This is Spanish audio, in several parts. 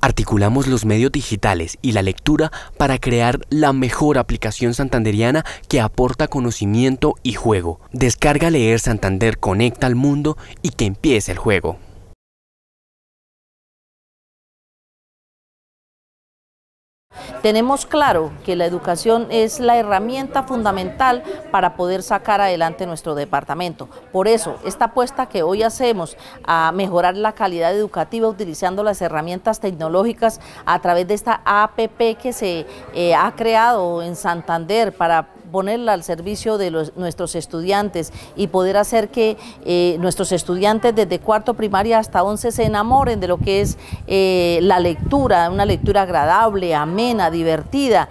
Articulamos los medios digitales y la lectura para crear la mejor aplicación santanderiana que aporta conocimiento y juego. Descarga Leer Santander Conecta al Mundo y que empiece el juego. Tenemos claro que la educación es la herramienta fundamental para poder sacar adelante nuestro departamento. Por eso, esta apuesta que hoy hacemos a mejorar la calidad educativa utilizando las herramientas tecnológicas a través de esta APP que se ha creado en Santander para ponerla al servicio de nuestros estudiantes y poder hacer que nuestros estudiantes desde cuarto primaria hasta 11 se enamoren de lo que es la lectura, una lectura agradable, amena, divertida.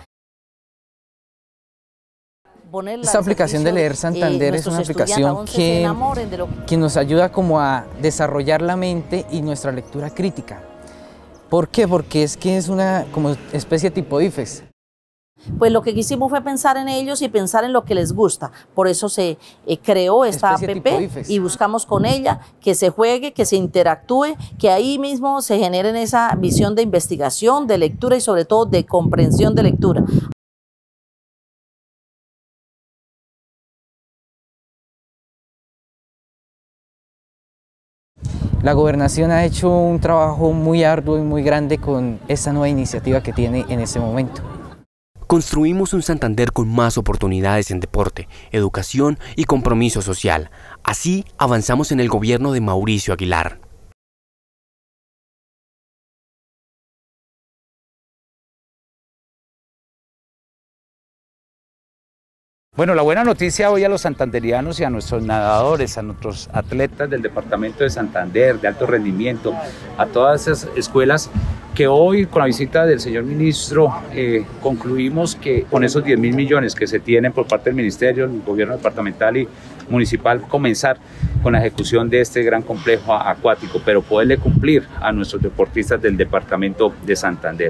Esta aplicación de Leer Santander es una aplicación que nos ayuda como a desarrollar la mente y nuestra lectura crítica. ¿Por qué? Porque es una como especie tipo IFES. Pues lo que quisimos fue pensar en ellos y pensar en lo que les gusta. Por eso se creó esta APP y buscamos con ella que se juegue, que se interactúe, que ahí mismo se generen esa visión de investigación, de lectura y sobre todo de comprensión de lectura. La gobernación ha hecho un trabajo muy arduo y muy grande con esta nueva iniciativa que tiene en este momento. Construimos un Santander con más oportunidades en deporte, educación y compromiso social. Así avanzamos en el gobierno de Mauricio Aguilar. Bueno, la buena noticia hoy a los santanderianos y a nuestros nadadores, a nuestros atletas del departamento de Santander, de alto rendimiento, a todas esas escuelas que hoy con la visita del señor ministro concluimos que con esos 10.000 millones que se tienen por parte del ministerio, el gobierno departamental y municipal, comenzar con la ejecución de este gran complejo acuático, pero poderle cumplir a nuestros deportistas del departamento de Santander.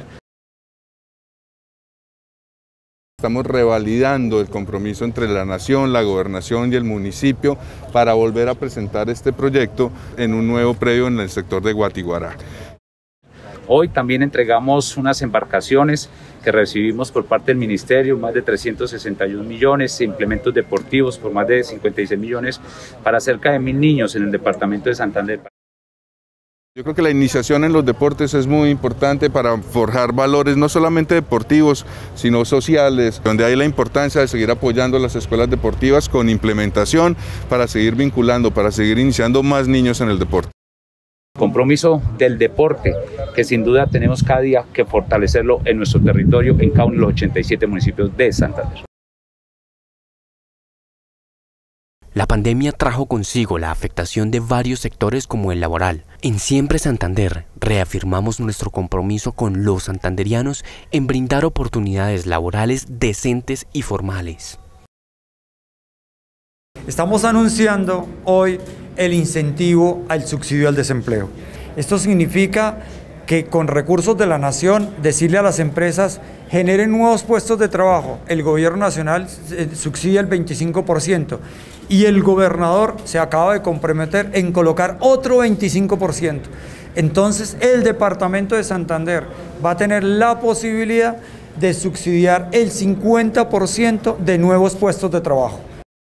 Estamos revalidando el compromiso entre la nación, la gobernación y el municipio para volver a presentar este proyecto en un nuevo predio en el sector de Guatiguará. Hoy también entregamos unas embarcaciones que recibimos por parte del ministerio, más de 361 millones, implementos deportivos por más de 56 millones para cerca de 1.000 niños en el departamento de Santander. Yo creo que la iniciación en los deportes es muy importante para forjar valores no solamente deportivos, sino sociales, donde hay la importancia de seguir apoyando las escuelas deportivas con implementación para seguir vinculando, para seguir iniciando más niños en el deporte. Compromiso del deporte, que sin duda tenemos cada día que fortalecerlo en nuestro territorio, en cada uno de los 87 municipios de Santander. La pandemia trajo consigo la afectación de varios sectores como el laboral. En Siempre Santander reafirmamos nuestro compromiso con los santanderianos en brindar oportunidades laborales decentes y formales. Estamos anunciando hoy el incentivo al subsidio al desempleo. Esto significa que con recursos de la nación, decirle a las empresas, generen nuevos puestos de trabajo. El gobierno nacional subsidia el 25% y el gobernador se acaba de comprometer en colocar otro 25%. Entonces el departamento de Santander va a tener la posibilidad de subsidiar el 50% de nuevos puestos de trabajo.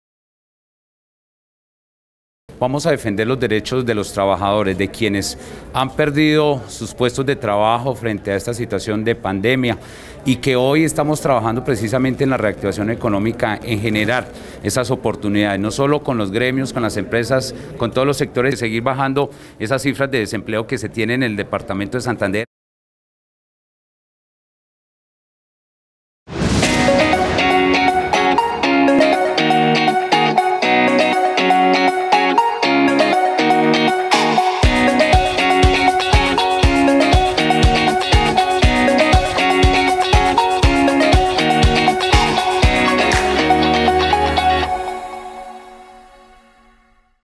Vamos a defender los derechos de los trabajadores, de quienes han perdido sus puestos de trabajo frente a esta situación de pandemia y que hoy estamos trabajando precisamente en la reactivación económica, en generar esas oportunidades, no solo con los gremios, con las empresas, con todos los sectores, de seguir bajando esas cifras de desempleo que se tienen en el departamento de Santander.